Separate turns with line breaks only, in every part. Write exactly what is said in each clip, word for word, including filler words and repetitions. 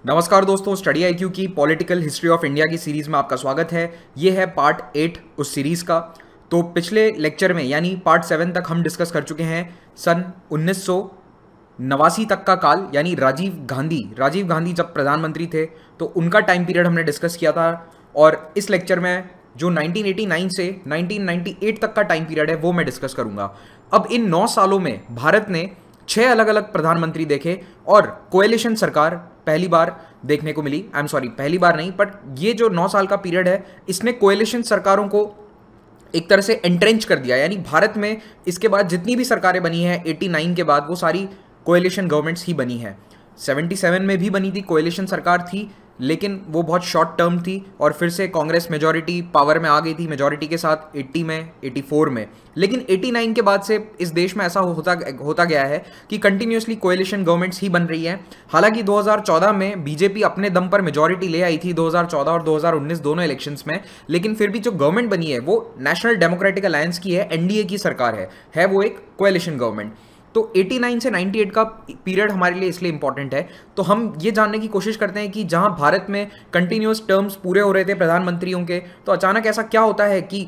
नमस्कार दोस्तों, study I Q की पॉलिटिकल हिस्ट्री ऑफ इंडिया की सीरीज़ में आपका स्वागत है। ये है पार्ट एट उस सीरीज़ का। तो पिछले लेक्चर में यानी पार्ट सेवन तक हम डिस्कस कर चुके हैं सन उन्नीस सौ नवासी तक का काल, यानी राजीव गांधी राजीव गांधी जब प्रधानमंत्री थे तो उनका टाइम पीरियड हमने डिस्कस किया था। और इस लेक्चर में जो नाइनटीन एटी नाइन से नाइनटीन नाइंटी एट तक का टाइम पीरियड है वो मैं डिस्कस करूंगा। अब इन नौ सालों में भारत ने छह अलग अलग प्रधानमंत्री देखे और कोएलिशन सरकार पहली बार देखने को मिली। आई एम सॉरी, पहली बार नहीं, बट ये जो नौ साल का पीरियड है इसने कोएलिशन सरकारों को एक तरह से एंट्रेंच कर दिया। यानी भारत में इसके बाद जितनी भी सरकारें बनी हैं एटी नाइन के बाद वो सारी कोएलिशन गवर्नमेंट्स ही बनी हैं। सेवेंटी सेवन में भी बनी थी, कोएलिशन सरकार थी, लेकिन वो बहुत शॉर्ट टर्म थी और फिर से कांग्रेस मेजॉरिटी पावर में आ गई थी मेजॉरिटी के साथ एटी में, एटी फोर में। लेकिन एटी नाइन के बाद से इस देश में ऐसा होता होता गया है कि कंटिन्यूसली कोएलिशन गवर्नमेंट्स ही बन रही हैं। हालांकि दो हज़ार चौदह में बीजेपी अपने दम पर मेजॉरिटी ले आई थी दो हज़ार चौदह और दो हज़ार उन्नीस दोनों इलेक्शंस में, लेकिन फिर भी जो गवर्नमेंट बनी है वो नेशनल डेमोक्रेटिक अलायंस की है, एनडीए की सरकार है है वो एक कोएलिशन गवर्नमेंट। तो एटी नाइन से नाइंटी एट का पीरियड हमारे लिए इसलिए इंपॉर्टेंट है। तो हम ये जानने की कोशिश करते हैं कि जहां भारत में कंटिन्यूस टर्म्स पूरे हो रहे थे प्रधानमंत्रियों के, तो अचानक ऐसा क्या होता है कि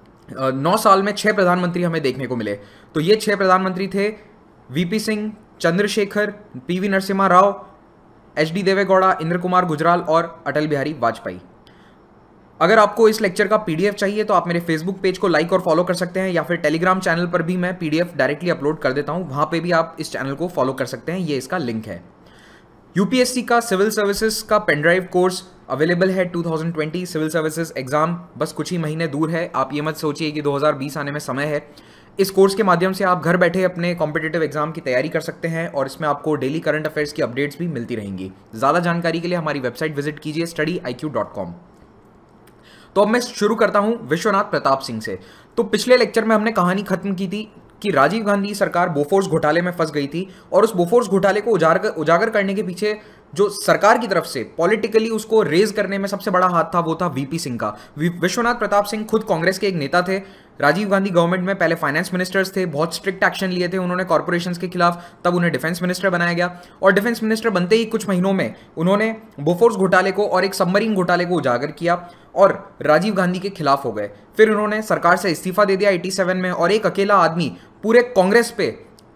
नौ साल में छह प्रधानमंत्री हमें देखने को मिले। तो ये छह प्रधानमंत्री थे V P Singh, Chandrashekhar, P V Narasimha Rao, H D Deve Gowda, Inder Kumar Gujral और अटल बिहारी वाजपेयी। अगर आपको इस लेक्चर का पीडीएफ चाहिए तो आप मेरे फेसबुक पेज को लाइक और फॉलो कर सकते हैं, या फिर टेलीग्राम चैनल पर भी मैं पीडीएफ डायरेक्टली अपलोड कर देता हूं, वहां पे भी आप इस चैनल को फॉलो कर सकते हैं, ये इसका लिंक है। यूपीएससी का सिविल सर्विसेज का पेनड्राइव कोर्स अवेलेबल है two thousand twenty civil services exam बस कुछ ही महीने दूर है। आप ये मत सोचिए कि दो हज़ार बीस आने में समय है। इस कोर्स के माध्यम से आप घर बैठे अपने कॉम्पिटिटिव एग्जाम की तैयारी कर सकते हैं और इसमें आपको डेली करंट अफेयर्स की अपडेट्स भी मिलती रहेंगी। ज़्यादा जानकारी के लिए हमारी वेबसाइट विजिट कीजिए study I Q dot com. तो अब मैं शुरू करता हूं विश्वनाथ प्रताप सिंह से। तो पिछले लेक्चर में हमने कहानी खत्म की थी कि राजीव गांधी सरकार बोफोर्स घोटाले में फंस गई थी और उस बोफोर्स घोटाले को उजागर उजागर करने के पीछे जो सरकार की तरफ से पॉलिटिकली उसको रेज करने में सबसे बड़ा हाथ था वो था वीपी सिंह का। विश्वनाथ प्रताप सिंह खुद कांग्रेस के एक नेता थे। राजीव गांधी गवर्नमेंट में पहले फाइनेंस मिनिस्टर्स थे, बहुत स्ट्रिक्ट एक्शन लिए थे उन्होंने कॉर्पोरेशंस के खिलाफ। तब उन्हें डिफेंस मिनिस्टर बनाया गया और डिफेंस मिनिस्टर बनते ही कुछ महीनों में उन्होंने बोफोर्स घोटाले को और एक सबमरीन घोटाले को उजागर किया और राजीव गांधी के खिलाफ हो गए। फिर उन्होंने सरकार से इस्तीफा दे दिया एटी सेवन में और एक अकेला आदमी पूरे कांग्रेस पे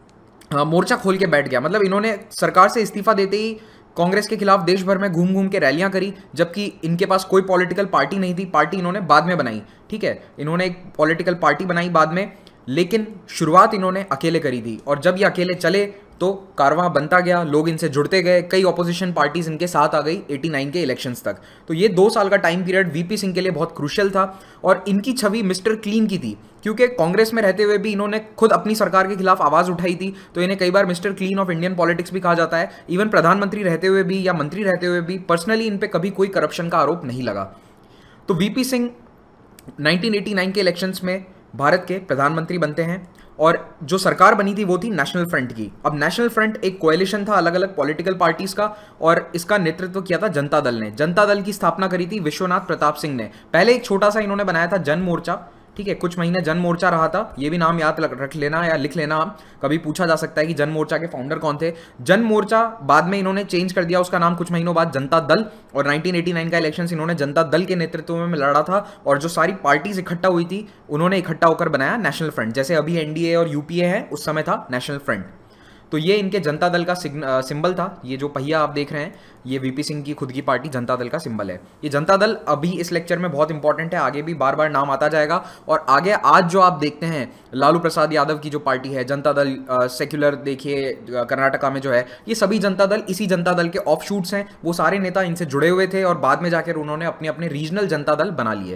मोर्चा खोल के बैठ गया। मतलब इन्होंने सरकार से इस्तीफा देते ही कांग्रेस के खिलाफ देश भर में घूम घूम के रैलियां करी, जबकि इनके पास कोई पॉलिटिकल पार्टी नहीं थी। पार्टी इन्होंने बाद में बनाई, ठीक है, इन्होंने एक पॉलिटिकल पार्टी बनाई बाद में, लेकिन शुरुआत इन्होंने अकेले करी थी। और जब ये अकेले चले तो कारवां बनता गया, लोग इनसे जुड़ते गए, कई ऑपोजिशन पार्टीज इनके साथ आ गई एटी नाइन के इलेक्शंस तक। तो ये दो साल का टाइम पीरियड वीपी सिंह के लिए बहुत क्रूशियल था और इनकी छवि मिस्टर क्लीन की थी, क्योंकि कांग्रेस में रहते हुए भी इन्होंने खुद अपनी सरकार के खिलाफ आवाज उठाई थी। तो इन्हें कई बार mister clean of Indian politics भी कहा जाता है। इवन प्रधानमंत्री रहते हुए भी या मंत्री रहते हुए भी पर्सनली इन पे कभी कोई करप्शन का आरोप नहीं लगा। तो V P Singh nineteen eighty nine के इलेक्शंस में भारत के प्रधानमंत्री बनते हैं और जो सरकार बनी थी वो थी नेशनल फ्रंट की। अब नेशनल फ्रंट एक कोएलिशन था अलग अलग पॉलिटिकल पार्टीज का और इसका नेतृत्व किया था जनता दल ने। जनता दल की स्थापना करी थी विश्वनाथ प्रताप सिंह ने। पहले एक छोटा सा इन्होंने बनाया था जन मोर्चा, ठीक है, कुछ महीने जन मोर्चा रहा था। ये भी नाम याद रख लेना या लिख लेना, कभी पूछा जा सकता है कि जन मोर्चा के फाउंडर कौन थे। जन मोर्चा बाद में इन्होंने चेंज कर दिया उसका नाम कुछ महीनों बाद जनता दल, और नाइनटीन एटी नाइन का इलेक्शन इन्होंने जनता दल के नेतृत्व में लड़ा था और जो सारी पार्टीज इकट्ठा हुई थी उन्होंने इकट्ठा होकर बनाया नेशनल फ्रंट। जैसे अभी एनडीए और यूपीए है, उस समय था नेशनल फ्रंट। तो ये इनके जनता दल का सिंबल था। ये जो पहिया आप देख रहे हैं ये वीपी सिंह की खुद की पार्टी जनता दल का सिंबल है। ये जनता दल अभी इस लेक्चर में बहुत इंपॉर्टेंट है, आगे भी बार बार नाम आता जाएगा। और आगे आज जो आप देखते हैं लालू प्रसाद यादव की जो पार्टी है जनता दल, सेक्युलर देखिए कर्नाटका में जो है, ये सभी जनता दल इसी जनता दल के ऑफ शूट्स हैं। वो सारे नेता इनसे जुड़े हुए थे और बाद में जाकर उन्होंने अपने अपने रीजनल जनता दल बना लिए।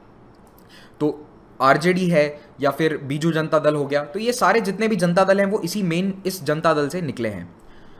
तो आरजेडी है या फिर बीजू जनता दल हो गया, तो ये सारे जितने भी जनता दल हैं वो इसी मेन इस जनता दल से निकले हैं।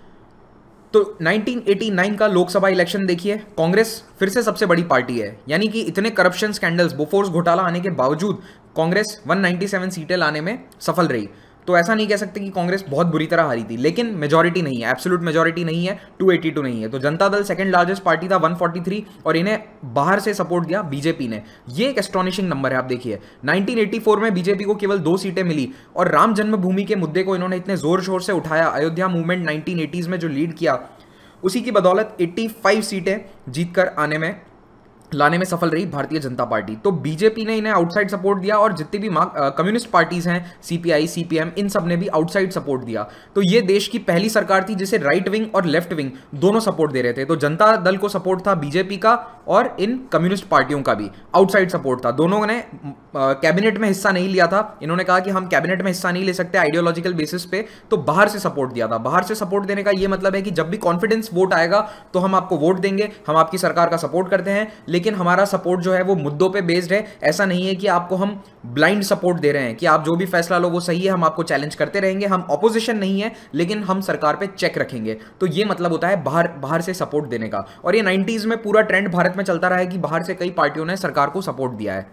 तो नाइनटीन एटी नाइन का लोकसभा इलेक्शन देखिए, कांग्रेस फिर से सबसे बड़ी पार्टी है। यानी कि इतने करप्शन स्कैंडल्स, बोफोर्स घोटाला आने के बावजूद कांग्रेस एक सौ सत्तानवे सीटें लाने में सफल रही। तो ऐसा नहीं कह सकते कि कांग्रेस बहुत बुरी तरह हारी थी, लेकिन मेजॉरिटी नहीं है, एब्सोल्यूट मेजॉरिटी नहीं है, टू एटी टू नहीं है। तो Janata Dal second largest party था वन फोर्टी थ्री और इन्हें बाहर से सपोर्ट दिया बीजेपी ने। ये एक एस्टोनिशिंग नंबर है। आप देखिए नाइनटीन एटी फोर में बीजेपी को केवल दो सीटें मिली और राम जन्मभूमि के मुद्दे को इन्होंने इतने जोर शोर से उठाया, अयोध्या मूवमेंट नाइनटीन एटीज़ में जो लीड किया उसी की बदौलत पचासी सीटें जीतकर आने में लाने में सफल रही भारतीय जनता पार्टी। तो बीजेपी ने इन्हें आउटसाइड सपोर्ट दिया और जितनी भी कम्युनिस्ट पार्टीज हैं, सीपीआई, सीपीएम, इन सब ने भी आउटसाइड सपोर्ट दिया। तो ये देश की पहली सरकार थी जिसे राइट विंग और लेफ्ट विंग दोनों सपोर्ट दे रहे थे। तो जनता दल को सपोर्ट था बीजेपी का और इन कम्युनिस्ट पार्टियों का भी आउटसाइड सपोर्ट था। दोनों ने कैबिनेट में हिस्सा नहीं लिया था। इन्होंने कहा कि हम कैबिनेट में हिस्सा नहीं ले सकते आइडियोलॉजिकल बेसिस पे, तो बाहर से सपोर्ट दिया था। बाहर से सपोर्ट देने का ये मतलब है कि जब भी कॉन्फिडेंस वोट आएगा तो हम आपको वोट देंगे, हम आपकी सरकार का सपोर्ट करते हैं, लेकिन हमारा सपोर्ट जो है वो मुद्दों पे बेस्ड है। ऐसा नहीं है कि आपको हम ब्लाइंड सपोर्ट दे रहे हैं कि आप जो भी फैसला लो वो सही है, हम आपको चैलेंज करते रहेंगे। हम ऑपोजिशन नहीं है, लेकिन हम सरकार पे चेक रखेंगे। तो ये मतलब होता है बाहर बाहर से सपोर्ट देने का। और ये नाइंटीज़ में पूरा ट्रेंड भारत में चलता रहा है कि बाहर से कई पार्टियों ने सरकार को सपोर्ट दिया है।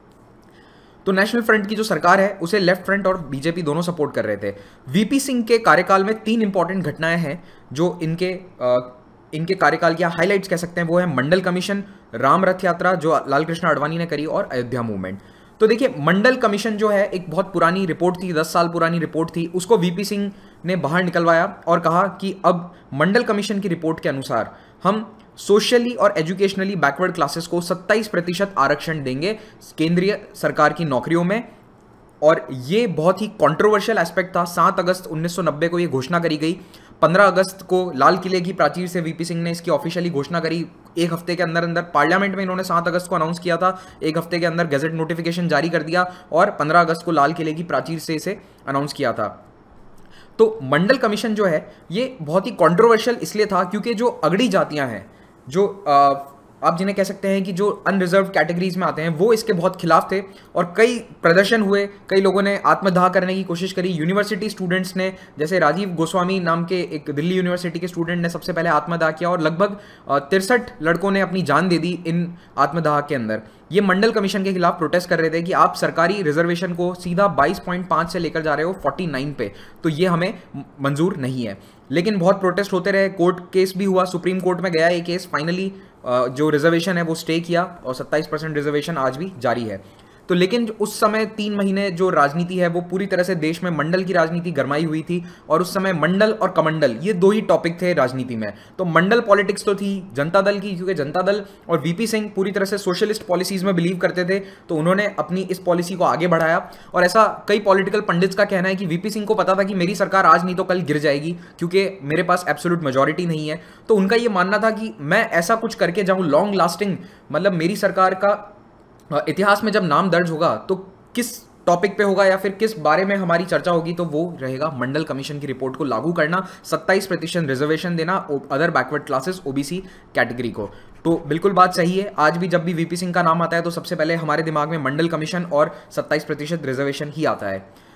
तो नेशनल फ्रंट की जो सरकार है उसे लेफ्ट फ्रंट और बीजेपी दोनों सपोर्ट कर रहे थे। वीपी सिंह के कार्यकाल में तीन इंपॉर्टेंट घटनाएं हैं जो इनके आ, इनके कार्यकाल की हाइलाइट्स कह सकते हैं। वो है मंडल कमीशन, राम रथ यात्रा जो लाल कृष्ण आडवाणी ने करी, और अयोध्या मूवमेंट। तो देखिए, मंडल कमीशन जो है एक बहुत पुरानी रिपोर्ट थी, दस साल पुरानी रिपोर्ट थी। उसको वीपी सिंह ने बाहर निकलवाया और कहा कि अब मंडल कमीशन की रिपोर्ट के अनुसार हम सोशली और एजुकेशनली बैकवर्ड क्लासेस को सत्ताईस प्रतिशत आरक्षण देंगे केंद्रीय सरकार की नौकरियों में। और ये बहुत ही कंट्रोवर्शियल एस्पेक्ट था। सात अगस्त उन्नीस सौ नब्बे को ये घोषणा करी गई। पंद्रह अगस्त को लाल किले की प्राचीर से वीपी सिंह ने इसकी ऑफिशियली घोषणा करी। एक हफ्ते के अंदर अंदर पार्लियामेंट में इन्होंने सात अगस्त को अनाउंस किया था, एक हफ्ते के अंदर गजट नोटिफिकेशन जारी कर दिया और पंद्रह अगस्त को लाल किले की प्राचीर से इसे अनाउंस किया था। तो मंडल कमीशन जो है ये बहुत ही कंट्रोवर्शियल इसलिए था क्योंकि जो अगड़ी जातियां हैं, जो आ, आप जिन्हें कह सकते हैं कि जो अनरिजर्व कैटेगरीज में आते हैं, वो इसके बहुत खिलाफ थे और कई प्रदर्शन हुए। कई लोगों ने आत्मदाह करने की कोशिश करी। यूनिवर्सिटी स्टूडेंट्स ने, जैसे राजीव गोस्वामी नाम के एक दिल्ली यूनिवर्सिटी के स्टूडेंट ने सबसे पहले आत्मदाह किया और लगभग तिरसठ लड़कों ने अपनी जान दे दी इन आत्मदाह के अंदर। ये मंडल कमीशन के खिलाफ प्रोटेस्ट कर रहे थे कि आप सरकारी रिजर्वेशन को सीधा बाईस पॉइंट पाँच से लेकर जा रहे हो उनचास पे, तो ये हमें मंजूर नहीं है। लेकिन बहुत प्रोटेस्ट होते रहे, कोर्ट केस भी हुआ, सुप्रीम कोर्ट में गया ये केस। फाइनली जो रिजर्वेशन है वो स्टे किया और सत्ताईस परसेंट रिजर्वेशन आज भी जारी है। तो लेकिन उस समय तीन महीने जो राजनीति है वो पूरी तरह से देश में मंडल की राजनीति गरमाई हुई थी और उस समय मंडल और कमंडल ये दो ही टॉपिक थे राजनीति में। तो मंडल पॉलिटिक्स तो थी जनता दल की, क्योंकि जनता दल और वीपी सिंह पूरी तरह से सोशलिस्ट पॉलिसीज में बिलीव करते थे, तो उन्होंने अपनी इस पॉलिसी को आगे बढ़ाया। और ऐसा कई पॉलिटिकल पंडित्स का कहना है कि वीपी सिंह को पता था कि मेरी सरकार आज नहीं तो कल गिर जाएगी क्योंकि मेरे पास एब्सोल्यूट मेजॉरिटी नहीं है। तो उनका ये मानना था कि मैं ऐसा कुछ करके जाऊँ लॉन्ग लास्टिंग, मतलब मेरी सरकार का इतिहास में जब नाम दर्ज होगा तो किस टॉपिक पे होगा या फिर किस बारे में हमारी चर्चा होगी, तो वो रहेगा मंडल कमीशन की रिपोर्ट को लागू करना, सत्ताईस प्रतिशत रिजर्वेशन देना other backward classes OBC category को। तो बिल्कुल बात सही है। आज भी जब भी वीपी सिंह का नाम आता है तो सबसे पहले हमारे दिमाग में मंडल कमीशन और सत्ताईस प्रतिशत रिजर्वेशन ही आता है।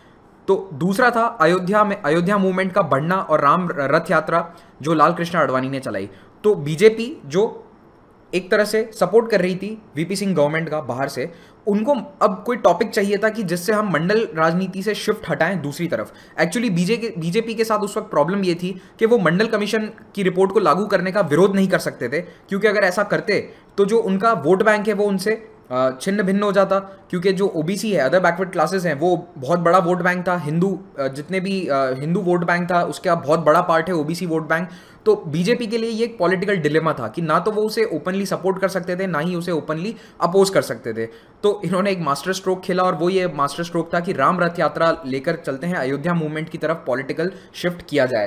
तो दूसरा था अयोध्या में अयोध्या मूवमेंट का बढ़ना और राम रथ यात्रा जो लाल कृष्ण आडवाणी ने चलाई। तो बीजेपी जो एक तरह से सपोर्ट कर रही थी वीपी सिंह गवर्नमेंट का बाहर से, उनको अब कोई टॉपिक चाहिए था कि जिससे हम मंडल राजनीति से शिफ्ट हटाएं दूसरी तरफ। एक्चुअली बीजेपी के साथ उस वक्त प्रॉब्लम ये थी कि वो मंडल कमीशन की रिपोर्ट को लागू करने का विरोध नहीं कर सकते थे, क्योंकि अगर ऐसा करते तो जो उनका वोट बैंक है वो उनसे छिन्न भिन्न हो जाता, क्योंकि जो ओबीसी है, अदर बैकवर्ड क्लासेस हैं, वो बहुत बड़ा वोट बैंक था। हिंदू जितने भी हिंदू वोट बैंक था उसका बहुत बड़ा पार्ट है ओबीसी वोट बैंक। तो बीजेपी के लिए ये एक पॉलिटिकल डिलेमा था कि ना तो वो उसे ओपनली सपोर्ट कर सकते थे, ना ही उसे ओपनली अपोज कर सकते थे। तो इन्होंने एक मास्टर स्ट्रोक खेला और वो ये मास्टर स्ट्रोक था कि राम रथ यात्रा लेकर चलते हैं, अयोध्या मूवमेंट की तरफ पॉलिटिकल शिफ्ट किया जाए।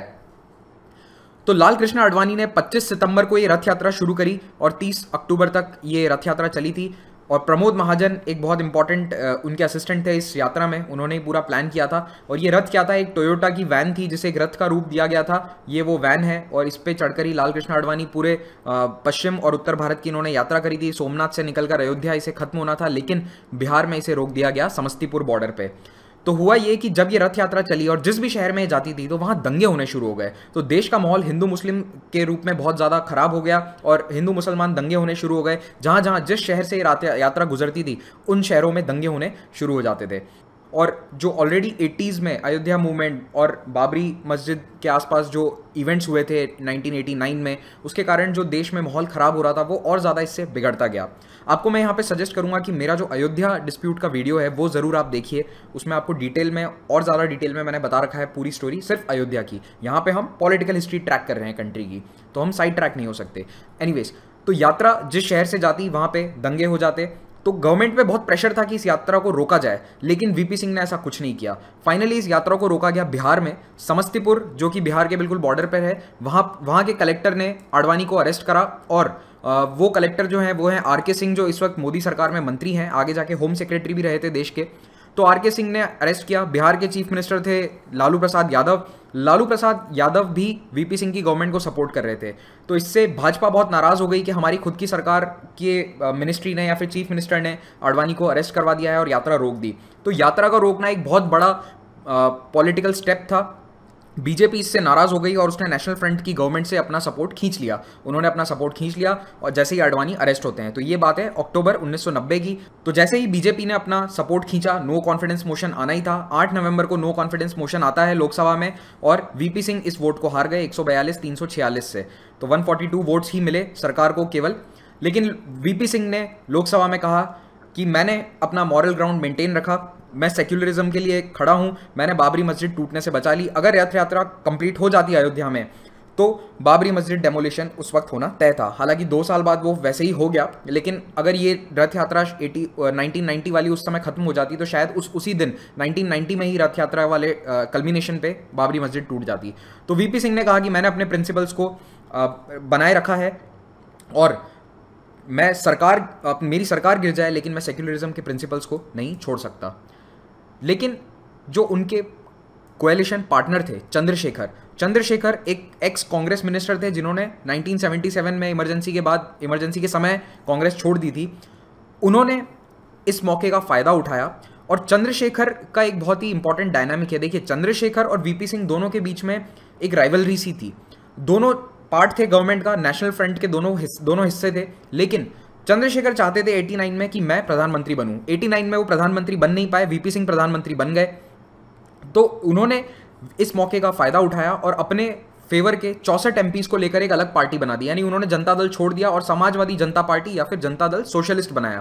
तो लाल कृष्ण आडवाणी ने पच्चीस सितंबर को ये रथ यात्रा शुरू करी और तीस अक्टूबर तक ये रथ यात्रा चली थी। और प्रमोद महाजन एक बहुत इंपॉर्टेंट उनके असिस्टेंट थे इस यात्रा में, उन्होंने पूरा प्लान किया था। और ये रथ क्या था, एक टोयोटा की वैन थी जिसे एक रथ का रूप दिया गया था। ये वो वैन है और इस पे चढ़कर ही लाल कृष्ण आडवाणी पूरे पश्चिम और उत्तर भारत की इन्होंने यात्रा करी थी। सोमनाथ से निकलकर अयोध्या इसे खत्म होना था, लेकिन बिहार में इसे रोक दिया गया समस्तीपुर बॉर्डर पे। तो हुआ ये कि जब ये रथ यात्रा चली और जिस भी शहर में जाती थी तो वहाँ दंगे होने शुरू हो गए। तो देश का माहौल हिंदू मुस्लिम के रूप में बहुत ज़्यादा खराब हो गया और हिंदू मुसलमान दंगे होने शुरू हो गए। जहाँ जहाँ जिस शहर से ये यात्रा गुजरती थी उन शहरों में दंगे होने शुरू हो जाते थे। और जो ऑलरेडी एटीज़ में अयोध्या मूवमेंट और बाबरी मस्जिद के आसपास जो इवेंट्स हुए थे नाइनटीन एटी नाइन में, उसके कारण जो देश में माहौल ख़राब हो रहा था वो और ज़्यादा इससे बिगड़ता गया। आपको मैं यहाँ पे सजेस्ट करूँगा कि मेरा जो अयोध्या डिस्प्यूट का वीडियो है वो ज़रूर आप देखिए, उसमें आपको डिटेल में और ज़्यादा डिटेल में मैंने बता रखा है पूरी स्टोरी सिर्फ अयोध्या की। यहाँ पे हम पॉलिटिकल हिस्ट्री ट्रैक कर रहे हैं कंट्री की, तो हम साइड ट्रैक नहीं हो सकते। एनीवेज, तो यात्रा जिस शहर से जाती वहाँ पे दंगे हो जाते, तो गवर्नमेंट पे बहुत प्रेशर था कि इस यात्रा को रोका जाए, लेकिन वीपी सिंह ने ऐसा कुछ नहीं किया। फाइनली इस यात्रा को रोका गया बिहार में, समस्तीपुर जो कि बिहार के बिल्कुल बॉर्डर पर है, वहाँ वहाँ के कलेक्टर ने आडवाणी को अरेस्ट करा। और आ, वो कलेक्टर जो हैं वो हैं आर के सिंह, जो इस वक्त मोदी सरकार में मंत्री हैं, आगे जाके होम सेक्रेटरी भी रहे थे देश के। तो आर के सिंह ने अरेस्ट किया। बिहार के चीफ मिनिस्टर थे लालू प्रसाद यादव। लालू प्रसाद यादव भी वीपी सिंह की गवर्नमेंट को सपोर्ट कर रहे थे। तो इससे भाजपा बहुत नाराज़ हो गई कि हमारी खुद की सरकार के मिनिस्ट्री ने या फिर चीफ मिनिस्टर ने आडवाणी को अरेस्ट करवा दिया है और यात्रा रोक दी। तो यात्रा का रोकना एक बहुत बड़ा पॉलिटिकल स्टेप था। बीजेपी इससे नाराज़ हो गई और उसने नेशनल फ्रंट की गवर्नमेंट से अपना सपोर्ट खींच लिया। उन्होंने अपना सपोर्ट खींच लिया और जैसे ही आडवाणी अरेस्ट होते हैं, तो ये बात है अक्टूबर उन्नीस सौ नब्बे की। तो जैसे ही बीजेपी ने अपना सपोर्ट खींचा, नो कॉन्फिडेंस मोशन आना ही था। आठ नवंबर को नो कॉन्फिडेंस मोशन आता है लोकसभा में और वीपी सिंह इस वोट को हार गए एक सौ बयालीस तीन सौ छियालीस से। तो एक सौ बयालीस वोट्स ही मिले सरकार को केवल। लेकिन वीपी सिंह ने लोकसभा में कहा कि मैंने अपना मॉरल ग्राउंड मेंटेन रखा, मैं सेक्युलरिज्म के लिए खड़ा हूं, मैंने बाबरी मस्जिद टूटने से बचा ली। अगर रथ यात्रा कंप्लीट हो जाती अयोध्या में तो बाबरी मस्जिद डेमोलिशन उस वक्त होना तय था। हालांकि दो साल बाद वो वैसे ही हो गया, लेकिन अगर ये रथ यात्रा नाइनटीन नाइंटी वाली उस समय खत्म हो जाती तो शायद उस उसी दिन नाइनटीन नाइंटी में ही रथ यात्रा वाले कल्मिनेशन पे बाबरी मस्जिद टूट जाती। तो वीपी सिंह ने कहा कि मैंने अपने प्रिंसिपल्स को आ, बनाए रखा है और मैं सरकार मेरी सरकार गिर जाए लेकिन मैं सेक्युलरिज्म के प्रिंसिपल्स को नहीं छोड़ सकता। लेकिन जो उनके कोएलिशन पार्टनर थे चंद्रशेखर चंद्रशेखर एक एक्स कांग्रेस मिनिस्टर थे जिन्होंने नाइनटीन सेवेंटी सेवन में इमरजेंसी के बाद इमरजेंसी के समय कांग्रेस छोड़ दी थी। उन्होंने इस मौके का फ़ायदा उठाया और चंद्रशेखर का एक बहुत ही इंपॉर्टेंट डायनामिक है। देखिए, चंद्रशेखर और वीपी सिंह दोनों के बीच में एक राइवलरी सी थी। दोनों पार्ट थे गवर्नमेंट का, नेशनल फ्रंट के दोनों हिस्से दोनों हिस्से थे। लेकिन चंद्रशेखर चाहते थे एटी नाइन में कि मैं प्रधानमंत्री बनूं। एटी नाइन में वो प्रधानमंत्री बन नहीं पाए, वीपी सिंह प्रधानमंत्री बन गए। तो उन्होंने इस मौके का फायदा उठाया और अपने फेवर के चौसठ एमपीज को लेकर एक अलग पार्टी बना दी। यानी उन्होंने जनता दल छोड़ दिया और समाजवादी जनता पार्टी या फिर जनता दल सोशलिस्ट बनाया।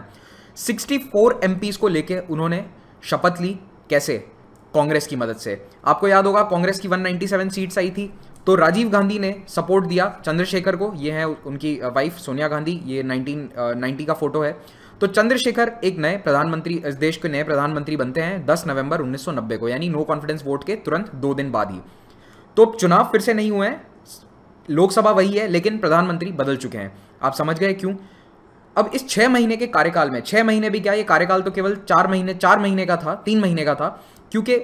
चौंसठ एमपीज को लेकर उन्होंने शपथ ली। कैसे? कांग्रेस की मदद से। आपको याद होगा कांग्रेस की एक सौ सत्तानवे सीट्स आई थी, तो राजीव गांधी ने सपोर्ट दिया चंद्रशेखर को। ये है उनकी वाइफ सोनिया गांधी, ये नाइनटीन नाइंटी का फोटो है। तो चंद्रशेखर एक नए प्रधानमंत्री, इस देश के नए प्रधानमंत्री बनते हैं दस नवंबर उन्नीस सौ नब्बे को, यानी नो कॉन्फिडेंस वोट के तुरंत दो दिन बाद ही। तो चुनाव फिर से नहीं हुए हैं, लोकसभा वही है लेकिन प्रधानमंत्री बदल चुके हैं। आप समझ गए क्यों? अब इस छह महीने के कार्यकाल में, छह महीने भी क्या, ये कार्यकाल तो केवल चार महीने चार महीने का था, तीन महीने का था, क्योंकि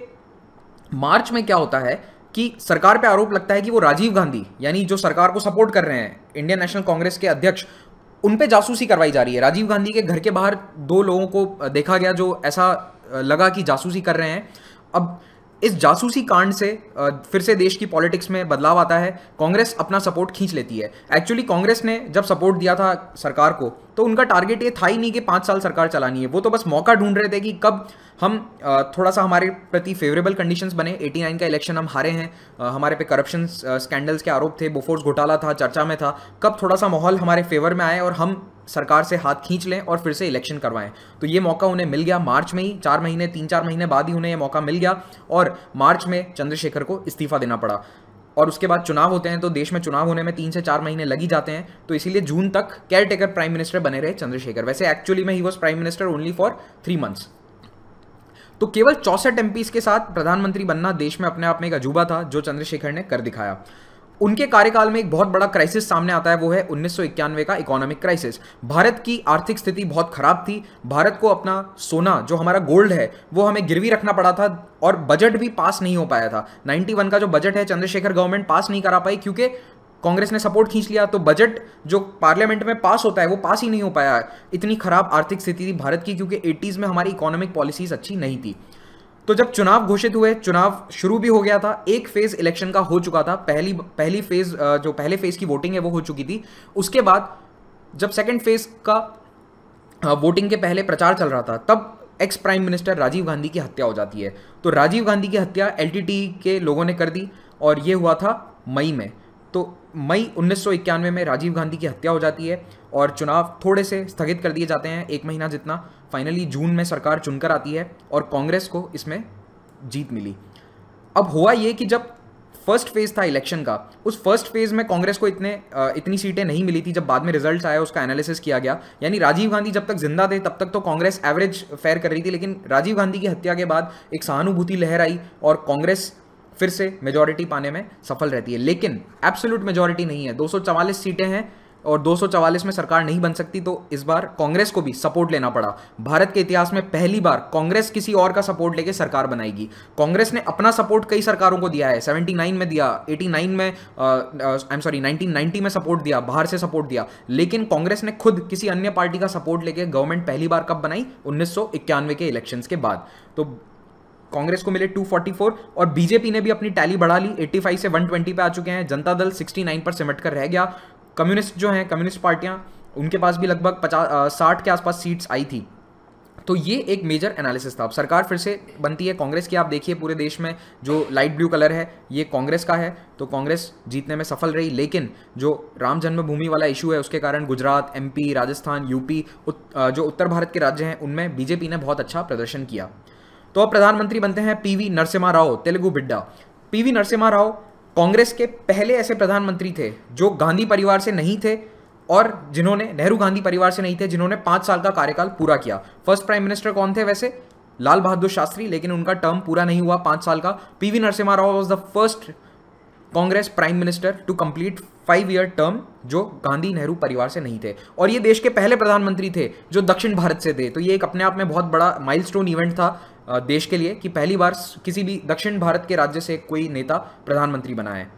मार्च में क्या होता है कि सरकार पे आरोप लगता है कि वो राजीव गांधी, यानी जो सरकार को सपोर्ट कर रहे हैं, इंडियन नेशनल कांग्रेस के अध्यक्ष, उन पे जासूसी करवाई जा रही है। राजीव गांधी के घर के बाहर दो लोगों को देखा गया जो ऐसा लगा कि जासूसी कर रहे हैं। अब इस जासूसी कांड से फिर से देश की पॉलिटिक्स में बदलाव आता है। कांग्रेस अपना सपोर्ट खींच लेती है। एक्चुअली कांग्रेस ने जब सपोर्ट दिया था सरकार को तो उनका टारगेट ये था ही नहीं कि पाँच साल सरकार चलानी है। वो तो बस मौका ढूंढ रहे थे कि कब हम थोड़ा सा हमारे प्रति फेवरेबल कंडीशंस बने। नवासी का इलेक्शन हम हारे हैं, हमारे पे करप्शन स्कैंडल्स के आरोप थे, बोफोर्स घोटाला था, चर्चा में था, कब थोड़ा सा माहौल हमारे फेवर में आए और हम सरकार से हाथ खींच लें और फिर से इलेक्शन करवाएं। तो ये मौका उन्हें मिल गया मार्च में ही, चार महीने तीन चार महीने बाद ही उन्हें ये मौका मिल गया और मार्च में चंद्रशेखर को इस्तीफा देना पड़ा। और उसके बाद चुनाव होते हैं, तो देश में चुनाव होने में तीन से चार महीने लग ही जाते हैं, तो इसीलिए जून तक केयर टेकर प्राइम मिनिस्टर बने रहे चंद्रशेखर। वैसे एक्चुअली में he was prime minister only for three months. तो केवल चौसठ एमपीज के साथ प्रधानमंत्री बनना देश में अपने आप में एक अजूबा था जो चंद्रशेखर ने कर दिखाया। उनके कार्यकाल में एक बहुत बड़ा क्राइसिस सामने आता है, वो है उन्नीस सौ इक्यानवे का इकोनॉमिक क्राइसिस। भारत की आर्थिक स्थिति बहुत खराब थी। भारत को अपना सोना, जो हमारा गोल्ड है, वो हमें गिरवी रखना पड़ा था और बजट भी पास नहीं हो पाया था। इक्यानवे का जो बजट है चंद्रशेखर गवर्नमेंट पास नहीं करा पाई क्योंकि कांग्रेस ने सपोर्ट खींच लिया। तो बजट जो पार्लियामेंट में पास होता है वो पास ही नहीं हो पाया। इतनी खराब आर्थिक स्थिति थी भारत की क्योंकि एटीज़ में हमारी इकोनॉमिक पॉलिसीज अच्छी नहीं थी। तो जब चुनाव घोषित हुए, चुनाव शुरू भी हो गया था, एक फेज इलेक्शन का हो चुका था, पहली पहली फेज जो पहले फेज की वोटिंग है वो हो चुकी थी। उसके बाद जब सेकंड फेज का वोटिंग के पहले प्रचार चल रहा था, तब ex prime minister Rajiv Gandhi की हत्या हो जाती है। तो राजीव गांधी की हत्या एलटीटी के लोगों ने कर दी और ये हुआ था मई में। तो मई उन्नीस सौ इक्यानवे में राजीव गांधी की हत्या हो जाती है और चुनाव थोड़े से स्थगित कर दिए जाते हैं, एक महीना जितना। फाइनली जून में सरकार चुनकर आती है और कांग्रेस को इसमें जीत मिली। अब हुआ ये कि जब फर्स्ट फेज था इलेक्शन का, उस फर्स्ट फेज में कांग्रेस को इतने इतनी सीटें नहीं मिली थी। जब बाद में रिजल्ट्स आया उसका एनालिसिस किया गया, यानी राजीव गांधी जब तक जिंदा थे तब तक तो कांग्रेस एवरेज फेयर कर रही थी, लेकिन राजीव गांधी की हत्या के बाद एक सहानुभूति लहर आई और कांग्रेस फिर से मेजॉरिटी पाने में सफल रहती है। लेकिन एब्सोल्यूट मेजॉरिटी नहीं है, दो सौ चवालीस सीटें हैं और दो सौ चवालीस में सरकार नहीं बन सकती। तो इस बार कांग्रेस को भी सपोर्ट लेना पड़ा। भारत के इतिहास में पहली बार कांग्रेस किसी और का सपोर्ट लेके सरकार बनाएगी। कांग्रेस ने अपना सपोर्ट कई सरकारों को दिया है, उन्यासी में दिया, नवासी में I am sorry nineteen ninety में सपोर्ट दिया, बाहर से सपोर्ट दिया, लेकिन कांग्रेस ने खुद किसी अन्य पार्टी का सपोर्ट लेके गवर्नमेंट पहली बार कब बनाई? उन्नीस सौ इक्यानवे के इलेक्शंस के बाद। तो कांग्रेस को मिले दो सौ चौवालीस और बीजेपी ने भी अपनी टैली बढ़ा ली, पचासी से एक सौ बीस पे आ चुके हैं। जनता दल उनहत्तर पर सिमट कर रह गया। कम्युनिस्ट जो हैं, कम्युनिस्ट पार्टियां, उनके पास भी लगभग पचास साठ के आसपास सीट्स आई थी। तो ये एक मेजर एनालिसिस था। अब सरकार फिर से बनती है कांग्रेस की। आप देखिए पूरे देश में जो लाइट ब्लू कलर है ये कांग्रेस का है, तो कांग्रेस जीतने में सफल रही। लेकिन जो राम जन्मभूमि वाला इशू है उसके कारण गुजरात, एमपी, राजस्थान, यूपी, जो उत्तर भारत के राज्य हैं उनमें बीजेपी ने बहुत अच्छा प्रदर्शन किया। तो अब प्रधानमंत्री बनते हैं पीवी नरसिम्हा राव, तेलुगु बिड्डा। पीवी नरसिम्हा राव कांग्रेस के पहले ऐसे प्रधानमंत्री थे जो गांधी परिवार से नहीं थे और जिन्होंने, नेहरू गांधी परिवार से नहीं थे, जिन्होंने पांच साल का कार्यकाल पूरा किया। फर्स्ट प्राइम मिनिस्टर कौन थे वैसे? लाल बहादुर शास्त्री, लेकिन उनका टर्म पूरा नहीं हुआ पांच साल का। PV Narasimha Rao was the first Congress prime minister to complete five year term जो गांधी नेहरू परिवार से नहीं थे, और ये देश के पहले प्रधानमंत्री थे जो दक्षिण भारत से थे। तो ये एक अपने आप में बहुत बड़ा माइलस्टोन इवेंट था देश के लिए कि पहली बार किसी भी दक्षिण भारत के राज्य से कोई नेता प्रधानमंत्री बना है।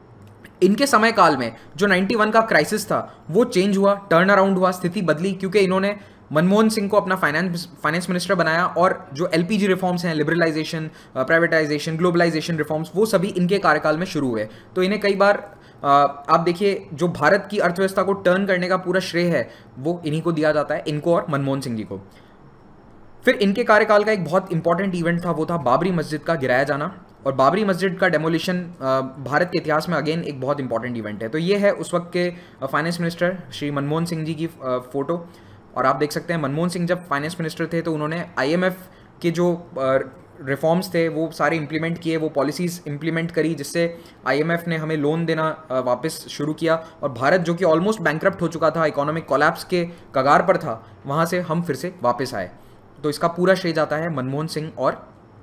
इनके समय काल में जो इक्यानवे का क्राइसिस था वो चेंज हुआ, टर्न अराउंड हुआ, स्थिति बदली, क्योंकि इन्होंने मनमोहन सिंह को अपना फाइनेंस फाइनेंस मिनिस्टर बनाया और जो एलपीजी रिफॉर्म्स हैं, लिबरलाइजेशन, प्राइवेटाइजेशन, ग्लोबलाइजेशन रिफॉर्म्स, वो सभी इनके कार्यकाल में शुरू हुए। तो इन्हें कई बार आप देखिए जो भारत की अर्थव्यवस्था को टर्न करने का पूरा श्रेय है वो इन्हीं को दिया जाता है, इनको और मनमोहन सिंह जी को। फिर इनके कार्यकाल का एक बहुत इंपॉर्टेंट इवेंट था, वो था बाबरी मस्जिद का गिराया जाना, और बाबरी मस्जिद का डेमोलिशन भारत के इतिहास में अगेन एक बहुत इंपॉर्टेंट इवेंट है। तो ये है उस वक्त के फाइनेंस मिनिस्टर श्री मनमोहन सिंह जी की फोटो, और आप देख सकते हैं मनमोहन सिंह जब फाइनेंस मिनिस्टर थे तो उन्होंने आईएमएफ के जो रिफॉर्म्स थे वो सारे इंप्लीमेंट किए, वो पॉलिसीज़ इंप्लीमेंट करी जिससे आईएमएफ ने हमें लोन देना वापस शुरू किया, और भारत जो कि ऑलमोस्ट बैंकरप्ट हो चुका था, इकोनॉमिक कोलैप्स के कगार पर था, वहाँ से हम फिर से वापस आए। तो इसका पूरा श्रेय जाता है मनमोहन सिंह और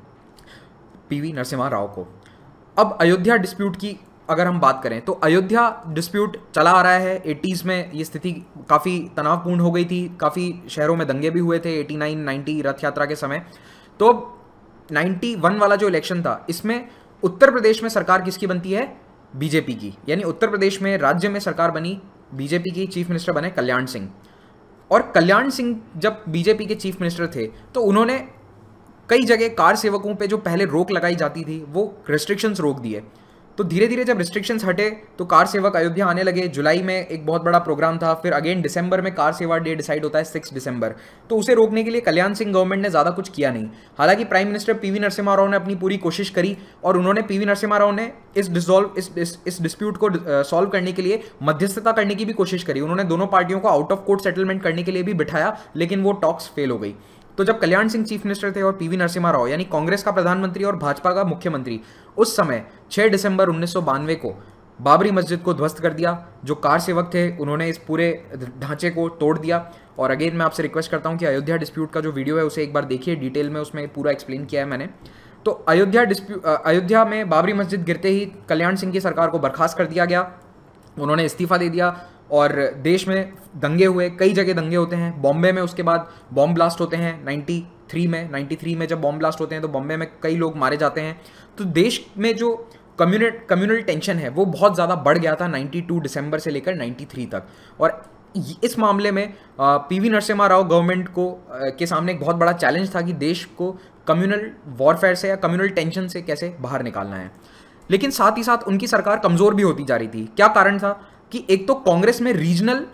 पीवी नरसिम्हा राव को। अब अयोध्या डिस्प्यूट की अगर हम बात करें तो अयोध्या डिस्प्यूट चला आ रहा है। एटीज़ में ये स्थिति काफ़ी तनावपूर्ण हो गई थी, काफ़ी शहरों में दंगे भी हुए थे नवासी नब्बे रथ यात्रा के समय। तो इक्यानवे वाला जो इलेक्शन था इसमें उत्तर प्रदेश में सरकार किसकी बनती है? बीजेपी की, यानी उत्तर प्रदेश में राज्य में सरकार बनी बीजेपी की, चीफ मिनिस्टर बने कल्याण सिंह। और कल्याण सिंह जब बीजेपी के चीफ मिनिस्टर थे तो उन्होंने कई जगह कार सेवकों पे जो पहले रोक लगाई जाती थी वो रिस्ट्रिक्शंस रोक दिए। तो धीरे धीरे जब रिस्ट्रिक्शंस हटे तो कार सेवक अयोध्या आने लगे। जुलाई में एक बहुत बड़ा प्रोग्राम था, फिर अगेन दिसंबर में कार सेवा डे डिसाइड होता है सिक्स दिसंबर। तो उसे रोकने के लिए कल्याण सिंह गवर्नमेंट ने ज़्यादा कुछ किया नहीं। हालांकि prime minister PV Narasimha Rao ने अपनी पूरी कोशिश करी और उन्होंने पीवी नरसिम्हा राव ने इस डिसॉल्व इस इस, इस डिस्प्यूट को सॉल्व करने के लिए मध्यस्थता करने की भी कोशिश करी। उन्होंने दोनों पार्टियों को आउट ऑफ कोर्ट सेटलमेंट करने के लिए भी बिठाया, लेकिन वो टॉक्स फेल हो गई। तो जब कल्याण सिंह चीफ मिनिस्टर थे और पीवी नरसिम्हा राव यानी कांग्रेस का प्रधानमंत्री और भाजपा का मुख्यमंत्री, उस समय छह दिसंबर उन्नीस सौ बानवे को बाबरी मस्जिद को ध्वस्त कर दिया। जो कार सेवक थे उन्होंने इस पूरे ढांचे को तोड़ दिया। और अगेन मैं आपसे रिक्वेस्ट करता हूं कि अयोध्या डिस्प्यूट का जो वीडियो है उसे एक बार देखिए, डिटेल में उसमें पूरा एक्सप्लेन किया है मैंने। तो अयोध्या डिस्प्यूट अयोध्या में बाबरी मस्जिद गिरते ही कल्याण सिंह की सरकार को बर्खास्त कर दिया गया, उन्होंने इस्तीफा दे दिया और देश में दंगे हुए, कई जगह दंगे होते हैं। बॉम्बे में उसके बाद बॉम्ब ब्लास्ट होते हैं तिरानवे में तिरानवे में जब बॉम्ब ब्लास्ट होते हैं तो बॉम्बे में कई लोग मारे जाते हैं। तो देश में जो कम्युनल कम्युनल टेंशन है वो बहुत ज़्यादा बढ़ गया था बानवे दिसंबर से लेकर तिरानवे तक। और इस मामले में पीवी नरसिम्हा राव गवर्नमेंट को के सामने एक बहुत बड़ा चैलेंज था कि देश को कम्युनल वॉरफेयर से या कम्युनल टेंशन से कैसे बाहर निकालना है। लेकिन साथ ही साथ उनकी सरकार कमज़ोर भी होती जा रही थी। क्या कारण था कि एक तो कांग्रेस में रीजनल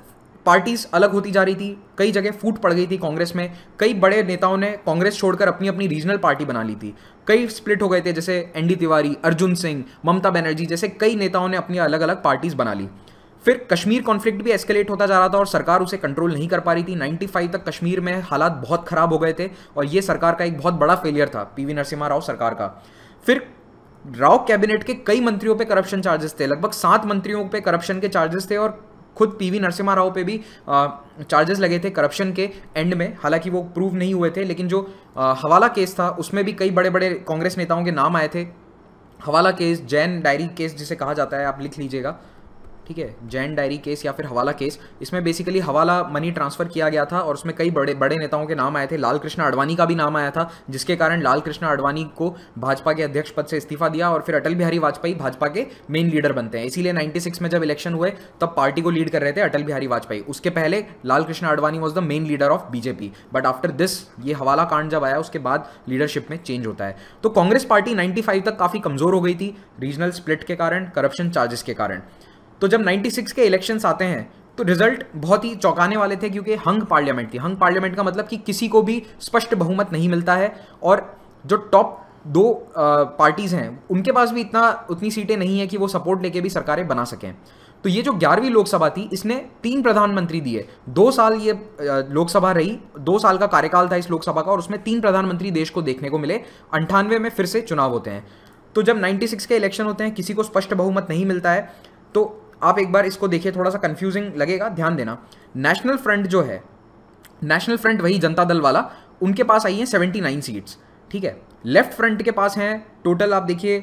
पार्टीज अलग होती जा रही थी, कई जगह फूट पड़ गई थी कांग्रेस में, कई बड़े नेताओं ने कांग्रेस छोड़कर अपनी अपनी रीजनल पार्टी बना ली थी, कई स्प्लिट हो गए थे, जैसे एन डी तिवारी, अर्जुन सिंह, ममता बनर्जी जैसे कई नेताओं ने अपनी अलग अलग पार्टीज बना ली। फिर कश्मीर कॉन्फ्लिक्ट भी एस्केलेट होता जा रहा था और सरकार उसे कंट्रोल नहीं कर पा रही थी। पचानवे तक कश्मीर में हालात बहुत खराब हो गए थे और ये सरकार का एक बहुत बड़ा फेलियर था, पीवी नरसिम्हा राव सरकार का। फिर राव कैबिनेट के कई मंत्रियों पे करप्शन चार्जेस थे, लगभग सात मंत्रियों पे करप्शन के चार्जेस थे और खुद पीवी नरसिम्हा राव पे भी चार्जेस लगे थे करप्शन के एंड में, हालांकि वो प्रूव नहीं हुए थे, लेकिन जो आ, हवाला केस था उसमें भी कई बड़े बड़े कांग्रेस नेताओं के नाम आए थे। हवाला केस, जैन डायरी केस जिसे कहा जाता है, आप लिख लीजिएगा, ठीक है, जैन डायरी केस या फिर हवाला केस, इसमें बेसिकली हवाला मनी ट्रांसफर किया गया था और उसमें कई बड़े बड़े नेताओं के नाम आए थे। लाल कृष्ण आडवाणी का भी नाम आया था, जिसके कारण लाल कृष्ण आडवाणी को भाजपा के अध्यक्ष पद से इस्तीफा दिया और फिर अटल बिहारी वाजपेयी भाजपा के मेन लीडर बनते हैं। इसीलिए छियानवे में जब इलेक्शन हुए तब पार्टी को लीड कर रहे थे अटल बिहारी वाजपेयी, उसके पहले Lal Krishna Advani was the main leader of BJP, but after this ये हवाला कांड जब आया उसके बाद लीडरशिप में चेंज होता है। तो कांग्रेस पार्टी पचानवे तक काफी कमजोर हो गई थी रीजनल स्प्लिट के कारण, करप्शन चार्जेस के कारण। तो जब छियानवे के इलेक्शंस आते हैं तो रिजल्ट बहुत ही चौंकाने वाले थे, क्योंकि हंग पार्लियामेंट थी। हंग पार्लियामेंट का मतलब कि किसी को भी स्पष्ट बहुमत नहीं मिलता है और जो टॉप दो पार्टीज हैं उनके पास भी इतना उतनी सीटें नहीं है कि वो सपोर्ट लेके भी सरकारें बना सकें। तो ये जो ग्यारहवीं लोकसभा थी इसने तीन प्रधानमंत्री दिए, दो साल ये लोकसभा रही, दो साल का कार्यकाल था इस लोकसभा का और उसमें तीन प्रधानमंत्री देश को देखने को मिले। अंठानवे में फिर से चुनाव होते हैं। तो जब छियानवे के इलेक्शन होते हैं, किसी को स्पष्ट बहुमत नहीं मिलता है, तो आप एक बार इसको देखिए, थोड़ा सा कंफ्यूजिंग लगेगा, ध्यान देना। नेशनल फ्रंट जो है, नेशनल फ्रंट वही जनता दल वाला, उनके पास आई हैं उन्यासी सीट्स, ठीक है। लेफ्ट फ्रंट के पास हैं टोटल आप देखिए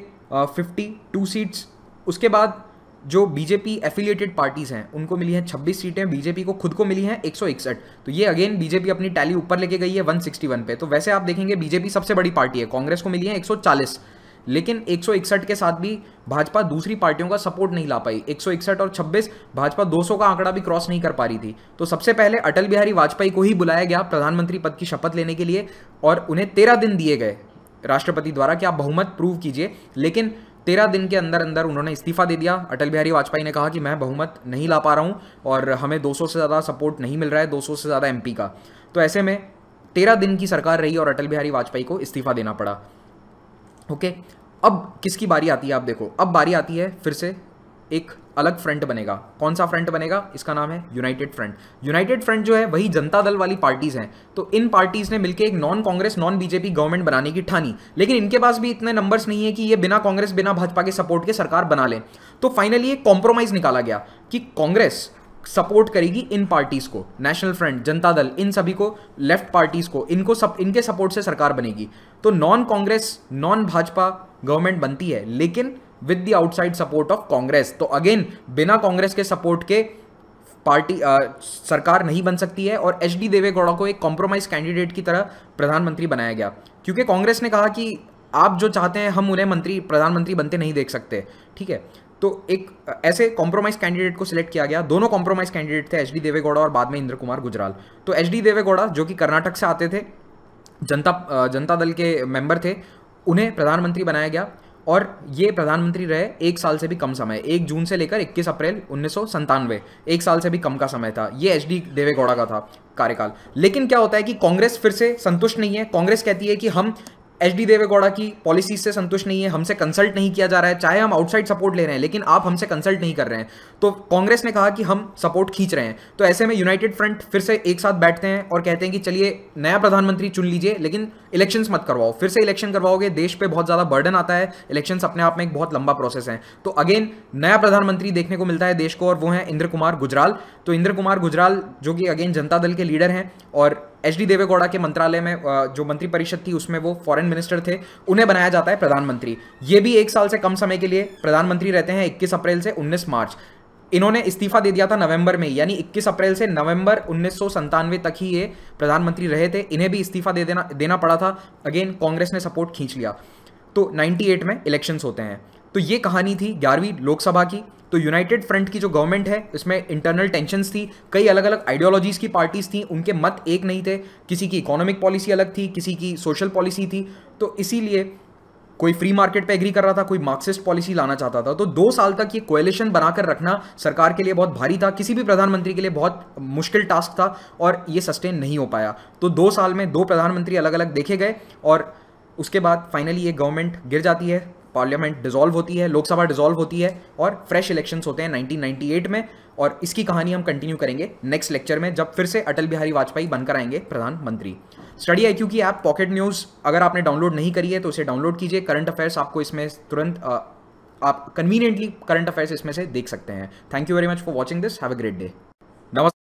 बावन सीट्स। उसके बाद जो बीजेपी एफिलिएटेड पार्टीज हैं उनको मिली हैं छब्बीस सीटें, बीजेपी को खुद को मिली हैं एक सौ इकसठ। तो ये अगेन बीजेपी अपनी टैली ऊपर लेके गई है एक सौ इकसठ पे। तो वैसे आप देखेंगे बीजेपी सबसे बड़ी पार्टी है, कांग्रेस को मिली है एक सौ चालीस, लेकिन एक सौ इकसठ के साथ भी भाजपा दूसरी पार्टियों का सपोर्ट नहीं ला पाई। एक सौ इकसठ और छब्बीस, भाजपा दो सौ का आंकड़ा भी क्रॉस नहीं कर पा रही थी। तो सबसे पहले अटल बिहारी वाजपेयी को ही बुलाया गया प्रधानमंत्री पद की शपथ लेने के लिए और उन्हें तेरह दिन दिए गए राष्ट्रपति द्वारा कि आप बहुमत प्रूव कीजिए, लेकिन तेरह दिन के अंदर अंदर उन्होंने इस्तीफा दे दिया। अटल बिहारी वाजपेयी ने कहा कि मैं बहुमत नहीं ला पा रहा हूँ और हमें दो सौ से ज़्यादा सपोर्ट नहीं मिल रहा है, दो सौ से ज़्यादा एमपी का। तो ऐसे में तेरह दिन की सरकार रही और अटल बिहारी वाजपेयी को इस्तीफा देना पड़ा। ओके, अब किसकी बारी आती है, आप देखो, अब बारी आती है फिर से एक अलग फ्रंट बनेगा। कौन सा फ्रंट बनेगा? इसका नाम है यूनाइटेड फ्रंट। यूनाइटेड फ्रंट जो है वही जनता दल वाली पार्टीज हैं। तो इन पार्टीज ने मिलकर एक non Congress non BJP government बनाने की ठानी, लेकिन इनके पास भी इतने नंबर्स नहीं है कि ये बिना कांग्रेस बिना भाजपा के सपोर्ट के सरकार बना ले। तो फाइनली एक कॉम्प्रोमाइज निकाला गया कि कांग्रेस सपोर्ट करेगी इन पार्टीज को, नेशनल फ्रंट, जनता दल, इन सभी को, लेफ्ट पार्टीज को, इनको सब इनके सपोर्ट से सरकार बनेगी। तो non Congress non Bhajpa government बनती है, लेकिन with the outside support of Congress. तो अगेन बिना कांग्रेस के सपोर्ट के पार्टी आ, सरकार नहीं बन सकती है और एच डी देवेगौड़ा को एक कॉम्प्रोमाइज कैंडिडेट की तरह प्रधानमंत्री बनाया गया, क्योंकि कांग्रेस ने कहा कि आप जो चाहते हैं हम उन्हें मंत्री प्रधानमंत्री बनते नहीं देख सकते, ठीक है। तो एक ऐसे कॉम्प्रोमाइज कैंडिडेट को सिलेक्ट किया गया। दोनों कॉम्प्रोमाइज कैंडिडेट थे, एच डी देवेगौड़ा और बाद में इंद्र कुमार गुजराल। तो एच डी देवेगौड़ा जो कि कर्नाटक से आते थे, जनता जनता दल के मेंबर थे, उन्हें प्रधानमंत्री बनाया गया और ये प्रधानमंत्री रहे एक साल से भी कम समय, एक जून से लेकर इक्कीस अप्रैल उन्नीस सौ संतानवे, एक साल से भी कम का समय था। ये एच डी देवेगौड़ा का था कार्यकाल। लेकिन क्या होता है कि कांग्रेस फिर से संतुष्ट नहीं है। कांग्रेस कहती है कि हम एच डी देवेगौड़ा की पॉलिसीज से संतुष्ट नहीं है, हमसे कंसल्ट नहीं किया जा रहा है, चाहे हम आउटसाइड सपोर्ट ले रहे हैं लेकिन आप हमसे कंसल्ट नहीं कर रहे हैं। तो कांग्रेस ने कहा कि हम सपोर्ट खींच रहे हैं। तो ऐसे में यूनाइटेड फ्रंट फिर से एक साथ बैठते हैं और कहते हैं कि चलिए नया प्रधानमंत्री चुन लीजिए, लेकिन इलेक्शंस मत करवाओ। फिर से इलेक्शन करवाओगे, देश पे बहुत ज़्यादा बर्डन आता है, इलेक्शंस अपने आप में एक बहुत लंबा प्रोसेस है। तो अगेन नया प्रधानमंत्री देखने को मिलता है देश को और वो है इंद्र कुमार गुजराल। तो इंद्र कुमार गुजराल जो कि अगेन जनता दल के लीडर हैं और एच डी देवेगौड़ा के मंत्रालय में जो मंत्रिपरिषद थी उसमें वो फॉरेन मिनिस्टर थे, उन्हें बनाया जाता है प्रधानमंत्री। ये भी एक साल से कम समय के लिए प्रधानमंत्री रहते हैं, इक्कीस अप्रैल से उन्नीस मार्च। इन्होंने इस्तीफा दे दिया था नवंबर में, यानी इक्कीस अप्रैल से नवंबर उन्नीस सौ संतानवे तक ही ये प्रधानमंत्री रहे थे। इन्हें भी इस्तीफा दे देना देना पड़ा था। अगेन कांग्रेस ने सपोर्ट खींच लिया। तो अट्ठानवे में इलेक्शंस होते हैं। तो ये कहानी थी ग्यारहवीं लोकसभा की। तो यूनाइटेड फ्रंट की जो गवर्नमेंट है इसमें इंटरनल टेंशन्स थी, कई अलग अलग आइडियोलॉजीज की पार्टीज थी, उनके मत एक नहीं थे, किसी की इकोनॉमिक पॉलिसी अलग थी, किसी की सोशल पॉलिसी थी। तो इसीलिए कोई फ्री मार्केट पे एग्री कर रहा था, कोई मार्क्सिस्ट पॉलिसी लाना चाहता था। तो दो साल तक ये कोएलिशन बनाकर रखना सरकार के लिए बहुत भारी था, किसी भी प्रधानमंत्री के लिए बहुत मुश्किल टास्क था और ये सस्टेन नहीं हो पाया। तो दो साल में दो प्रधानमंत्री अलग अलग देखे गए और उसके बाद फाइनली ये गवर्नमेंट गिर जाती है, पार्लियामेंट डिसॉल्व होती है, लोकसभा डिसॉल्व होती है और फ्रेश इलेक्शंस होते हैं नाइनटीन नाइंटी एट में। और इसकी कहानी हम कंटिन्यू करेंगे नेक्स्ट लेक्चर में, जब फिर से अटल बिहारी वाजपेयी बनकर आएंगे प्रधानमंत्री। स्टडी आई क्यू की ऐप पॉकेट न्यूज़ अगर आपने डाउनलोड नहीं करी है तो उसे डाउनलोड कीजिए। करंट अफेयर्स आपको इसमें तुरंत आप कन्वीनियंटली करंट अफेयर्स इसमें से देख सकते हैं। Thank you very much for watching this. Have a great day. नमस्कार।